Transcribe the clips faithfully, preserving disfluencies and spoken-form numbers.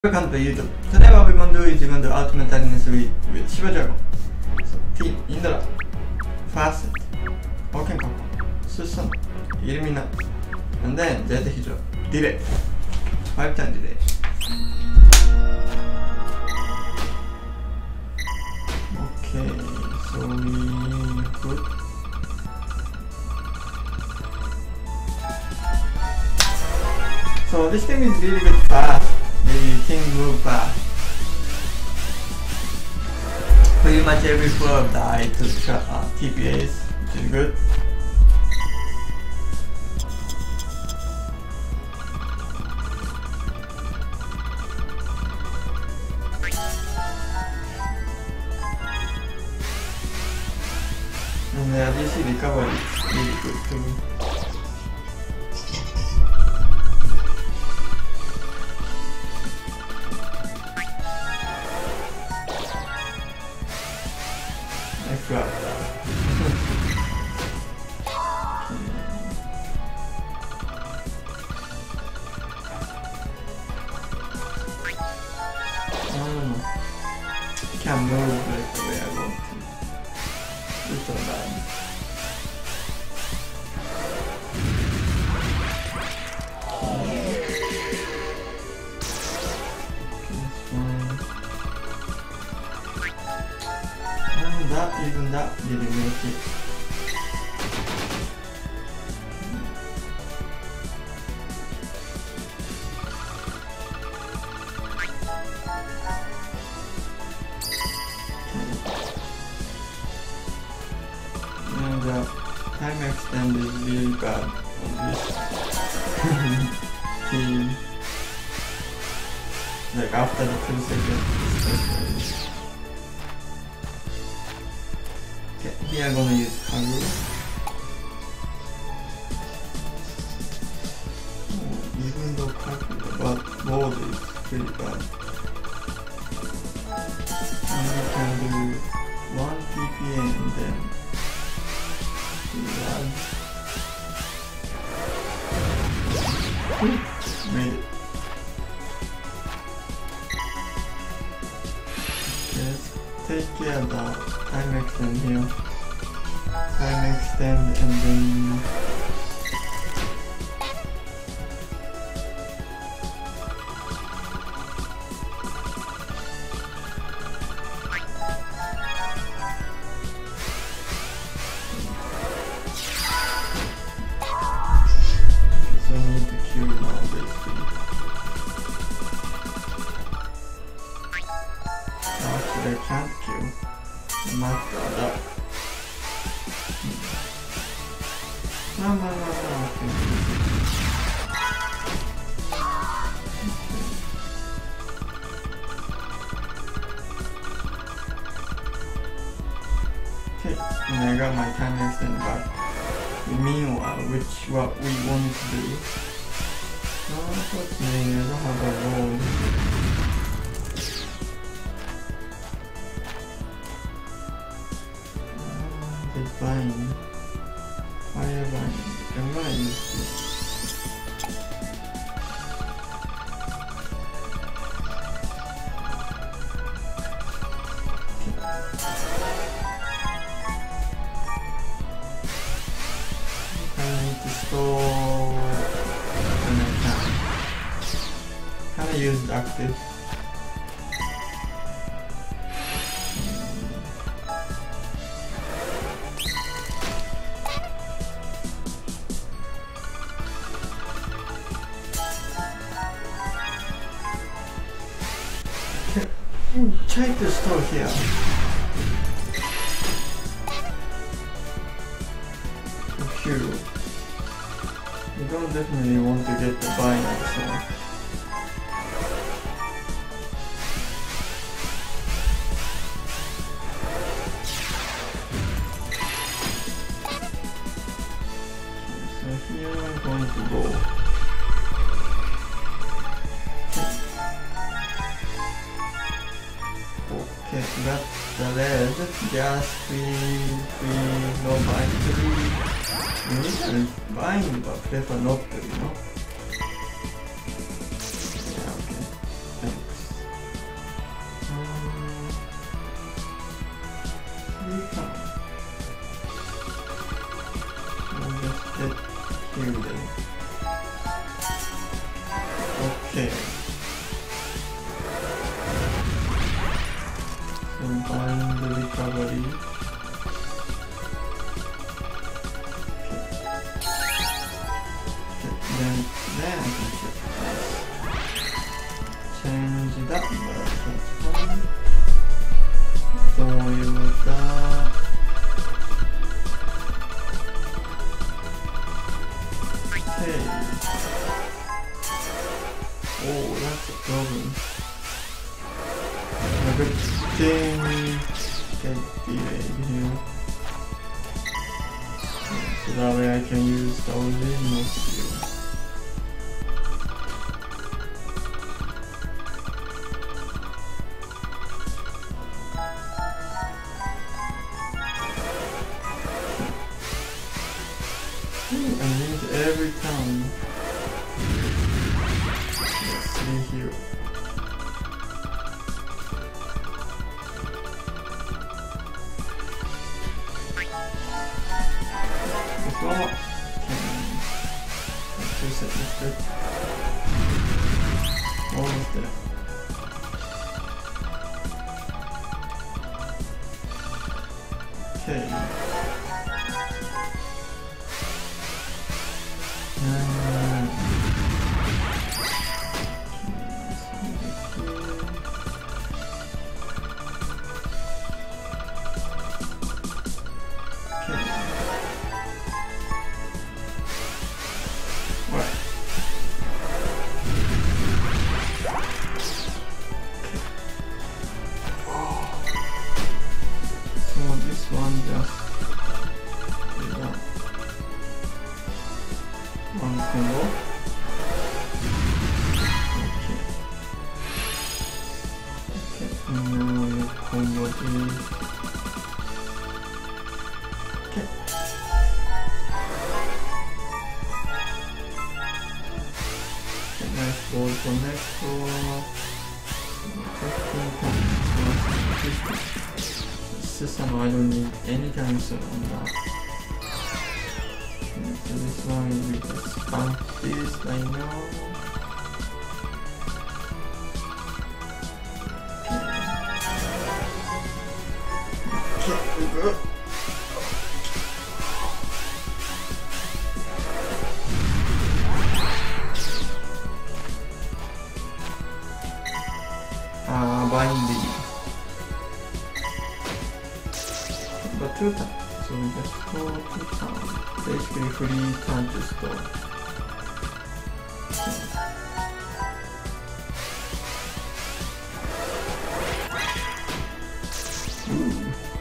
Welcome to YouTube. Today what we're going to do is we're going to ultimate darkness with, with Shiva Dragon. So team Indra, Facet, Oken Kako, Susan, Illumina, and then Zed Hydro, delay. Five time delay. Okay, so we put So this game is really good fast. The thing move fast. Pretty much every floor died to uh, T P As, which is good. And the D C recovery is really good too. I forgot that. I don't know. Can't move like the way I want to. It's so bad. That, even that didn't make it. And the time extend is really bad on this team. Like after the two seconds. Okay, here I'm gonna use Kagu. Oh, even though Kagu, but board is pretty bad. And we can do one T P A and then do made it. Let's take care of that. Time extend here. Time extend and then so I need to kill now basically. Actually I can't kill. Master that. No, no, no, no, okay. Okay, and I got my time extend back. Meanwhile, which what we wanted to do. No, unfortunately, I don't have a roll. Vine, fire vine. I'm gonna use this. I need to store when I can. Can I use active? Try to store here. Phew. You don't definitely want to get the bind, so. So here I'm going to go. Okay, that's the red. Just three, three, no bind, three. You need to bind, but prefer not to, you know? Yeah, okay. Thanks. find the recovery. Okay. Then, then I can check. Change that. Don't worry about that. Okay. Oh, that's a problem. A good thing get delayed here. So that way I can use the original skill. I need every time. Let's see here. This one more. Let's reset this bit. Almost there. Okay. System I don't need any time soon on that. Okay, so this one we just bump this right now. Okay, okay we go. Ah, binding. But two times, so we just go two times. Basically free time to store. Ooh.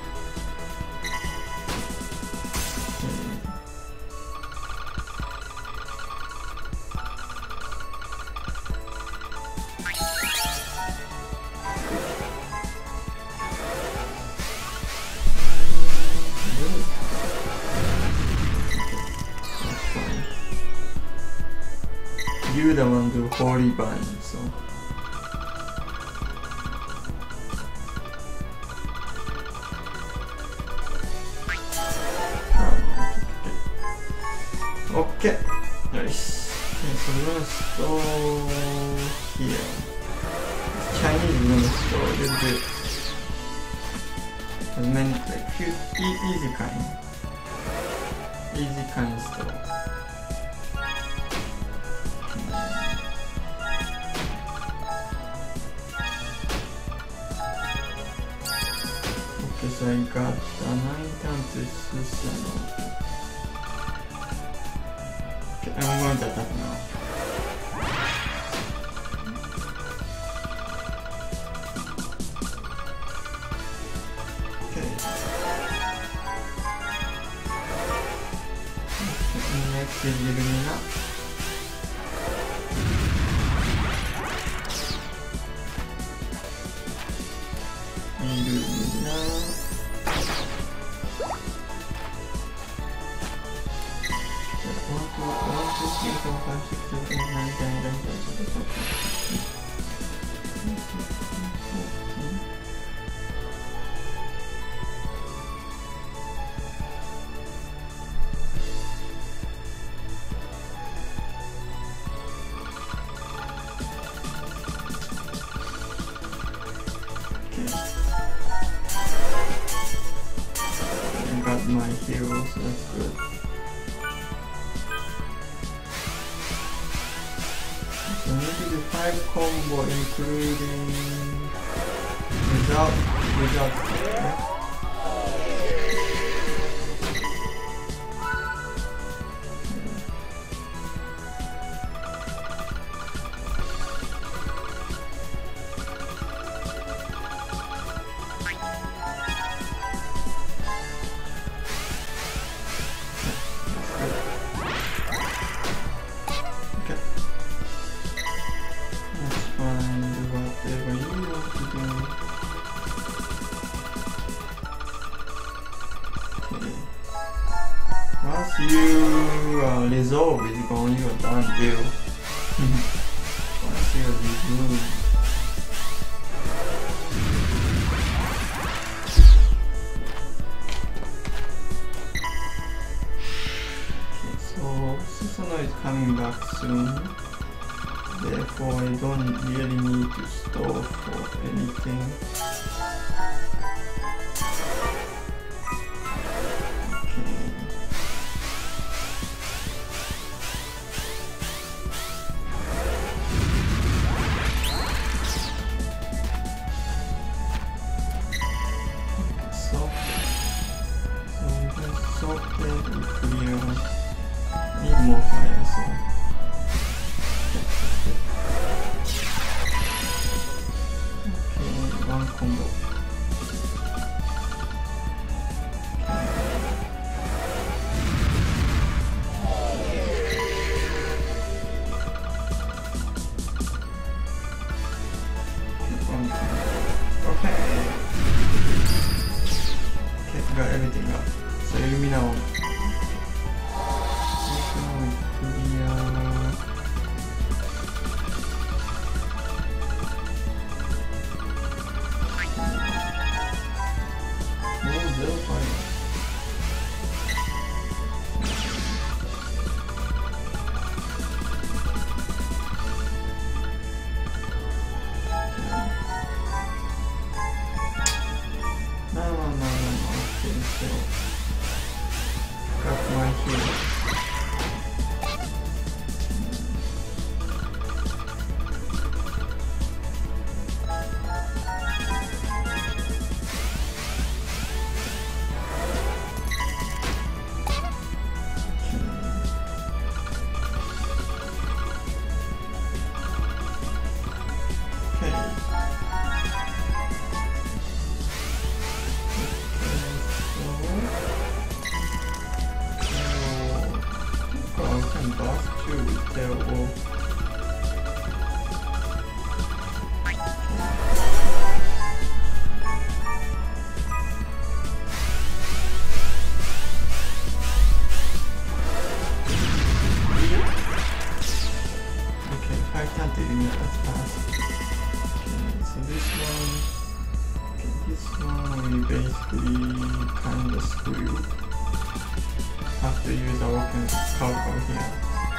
You the one do holy bind, so okay. Nice. Okay, so we're gonna store here. Chinese we're gonna store a little bit as many like few e easy kind. Easy kind store. Okay, so I got the nine times system. Okay, I'm going to attack now. Okay. Next is Illumina. Illumina. my hero, so that's good. So need to do five combo including without without yeah? Once you uh, resolve it, gone, you're done deal. Once you resolve. Okay, so Susanoo is coming back soon. Therefore, I don't really need to store for anything. Need more fire, so okay, one combo. Okay, okay, got everything up. So you mean now? No, no, no, no, no, okay, so got my hero. Basically kind of screwed. Have to use our calculator here.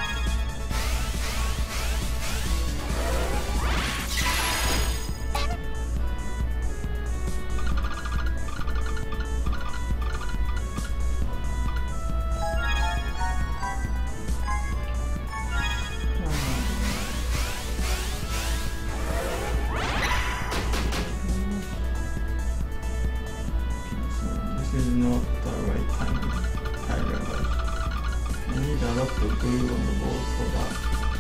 This is not the right time, Tiger, but I need a lot of glue on the board for that.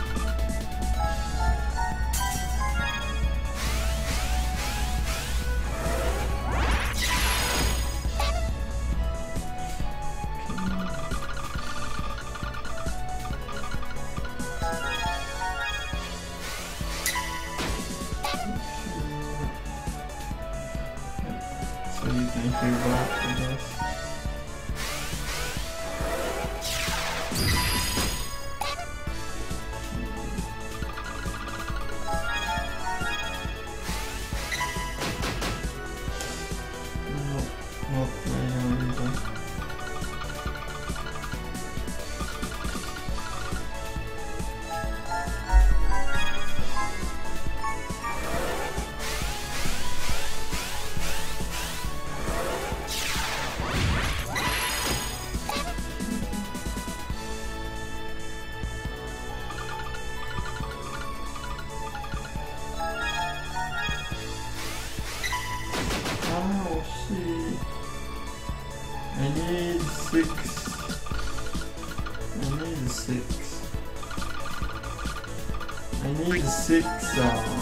So you can heal back to this. No, not playing either. six, uh,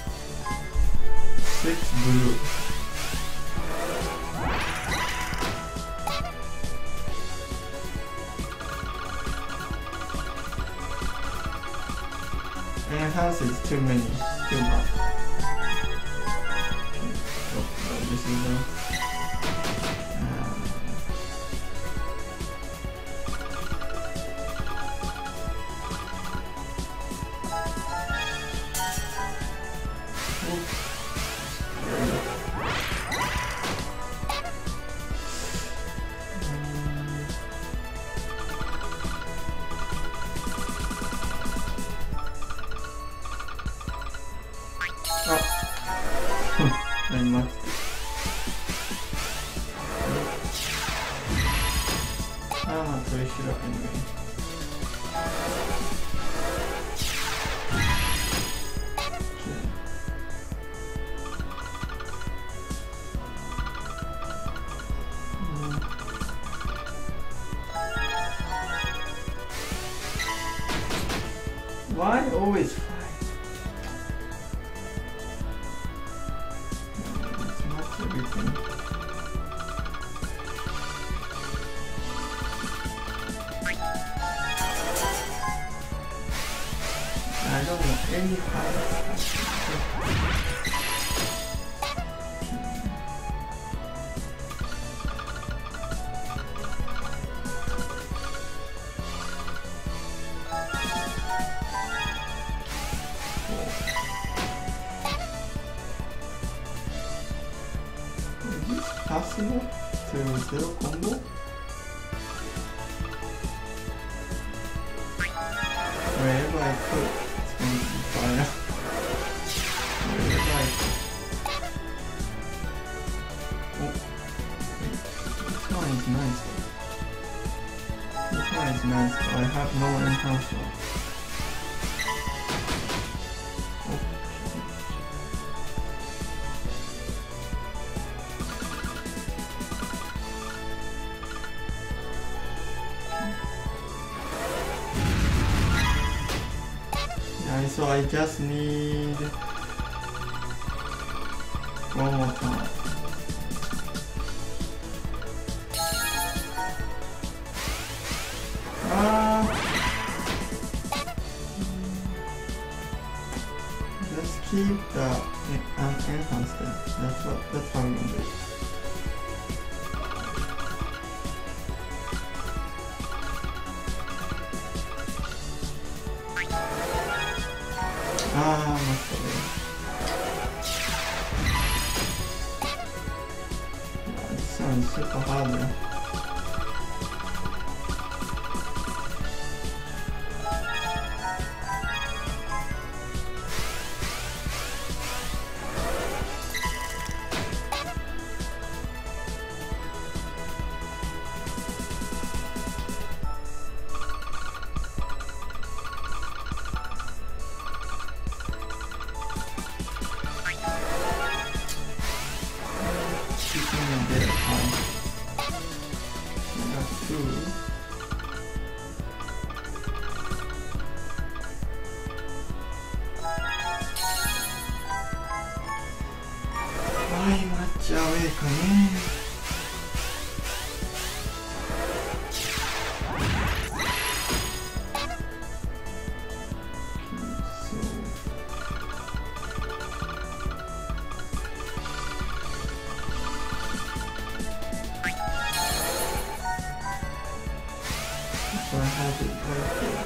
six blue. Enhance is too many, too much. Okay. Oh, oh, this is the. Um, I must. Ah, so it should have anyway. Okay. Mm. Why always five? Everything. I don't know any fire. Possible to zero combo? Wherever I put, it's going to be fire. Wherever I put. Oh, wait. This one is nice though. This one is nice though. I have no enhancer. So I just need one more time. Ah, just keep the um, enhanced. That's what. That's how I'm gonna do it. Ah, must have been. Oh, this sounds super hard now. So I have it right there.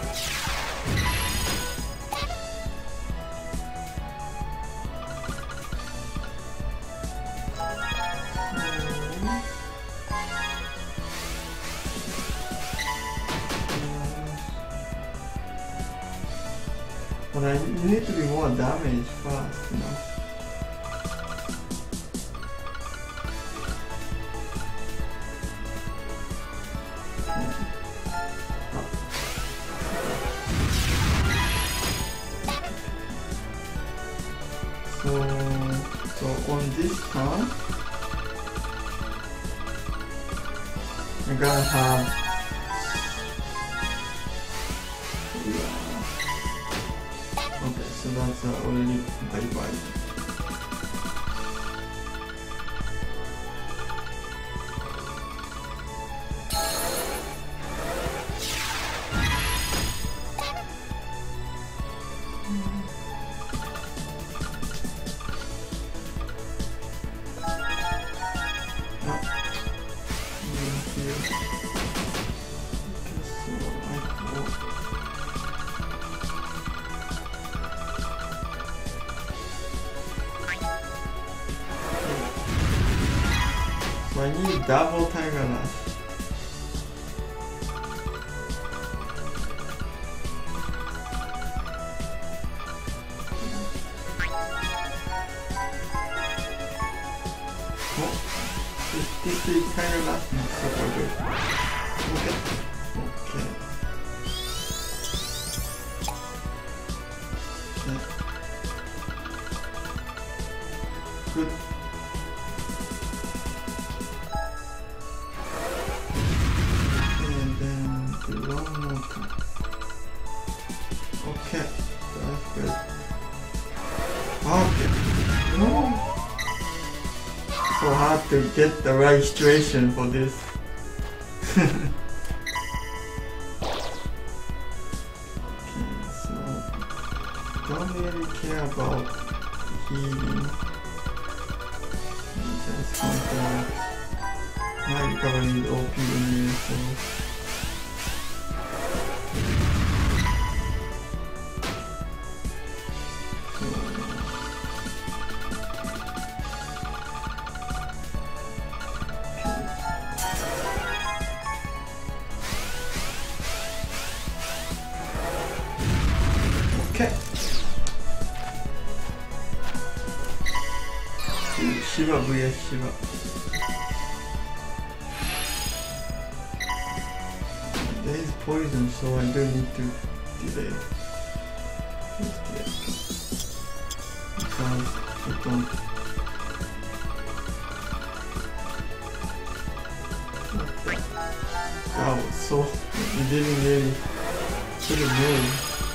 But I need to be more damage fast, you know. So, so on this turn, I'm gonna have okay, so ones are already bye-bye. So I need double Tiger Rush. Oh, fifty-three Tiger Rush is super good. Okay. Okay. Okay. Good. Okay, that's good. Okay. No. So hard to get the right situation for this. Okay, so don't really care about healing. Just contact. My recovery is O P anyway, so. Okay. Shiva vs Shiva. There is poison, so I don't need to delay. Just delay. Because I don't. Wow, so you didn't really put it really.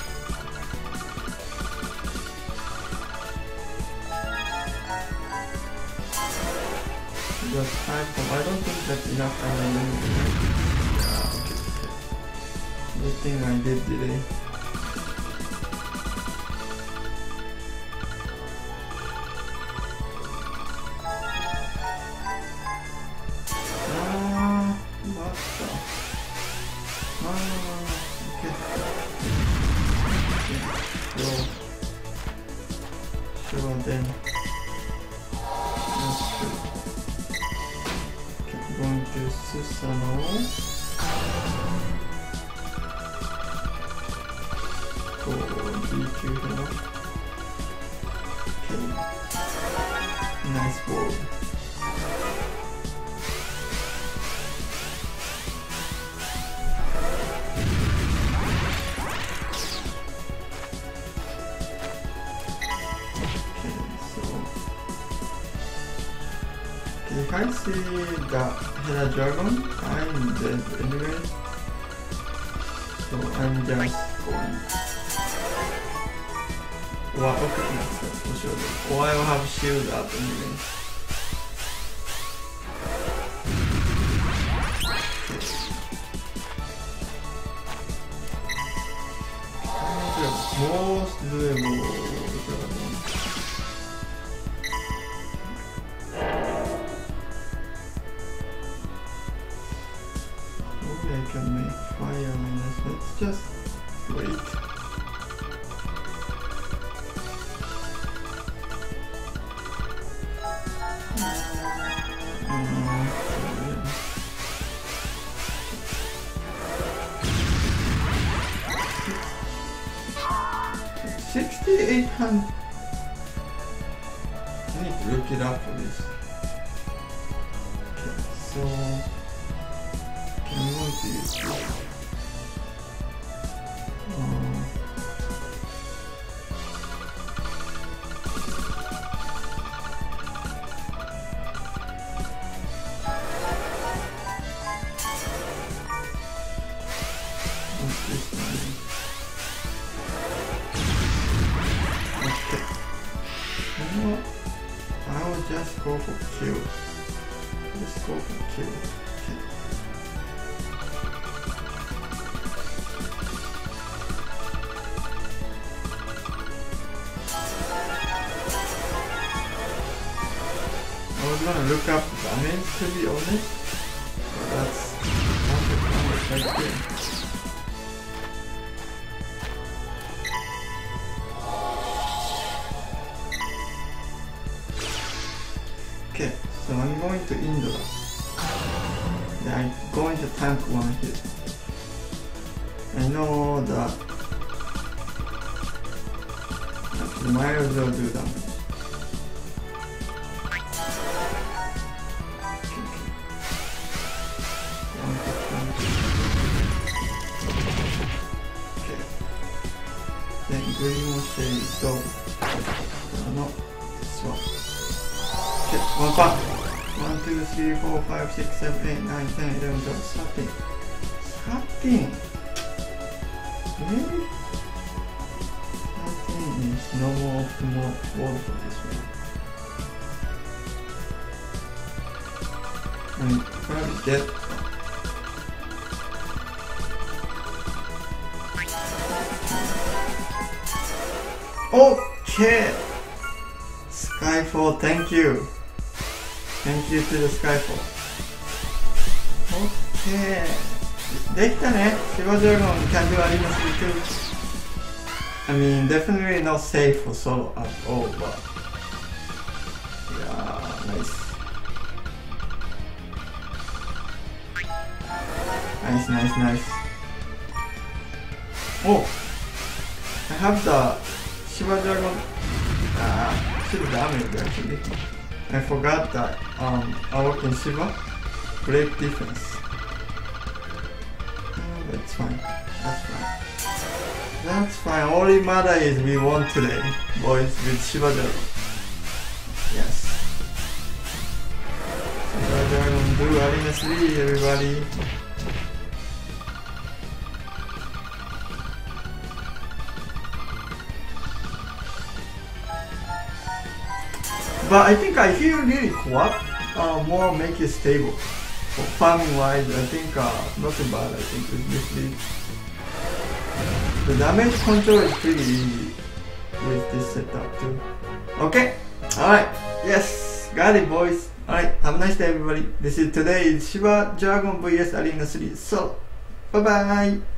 Just time from, I don't think that's enough time anymore. Yeah, okay, okay. Good thing I did delay. Ah, what the? Ah, okay. Okay, so, sure then. That's good. Going to Susano. Go B two here. Okay. Nice ball. If I see the Hera Dragon, I'm dead anyway. So I'm just going. Well, okay, no, for sure. Or I will have shield up anyway. Most doable dragon. I can make fire minus. Let's just wait. Mm, sixty-eight hundred. I need to look it up for this. Okay, so. I'm going to use this. Um, what's this one? just go for kill. Just go for kill. Okay. I was gonna look up damage to be honest, but that's right there. Okay, so I'm going to Indra. Yeah, I'm going to tank one hit. I know that I might as well do damage. Green will say go. Uh, no, this one. Okay, one pack. one, two, three, four, five, six, seven, eight, nine, ten, eleven, twelve, thirteen. thirteen? Really? thirteen is no more optimal wall for this one. I mean, probably dead. Okay, Skyfall, thank you. Thank you to the Skyfall. Okay. できたね。シバジャゴンキャンディありますね。I mean, definitely not safe for solo at all, but yeah, nice. Nice, nice, nice. Oh, I have the Shiva Dragon. Ah, should damage actually. I forgot that um, I work in Shiva. Break defense. Oh, that's fine. That's fine. That's fine. Only matter is we won today, boys, with Shiva Dragon. Yes. Shiva Dragon do Arena three, everybody. But I think I feel really co-op, uh, more make it stable. For farming wise, I think uh, not too bad. I think with this league. The damage control is pretty easy with this setup too. Okay, alright, yes, got it boys. Alright, have a nice day everybody. This is today is Shiva Dragon vs Arena three. So, bye bye.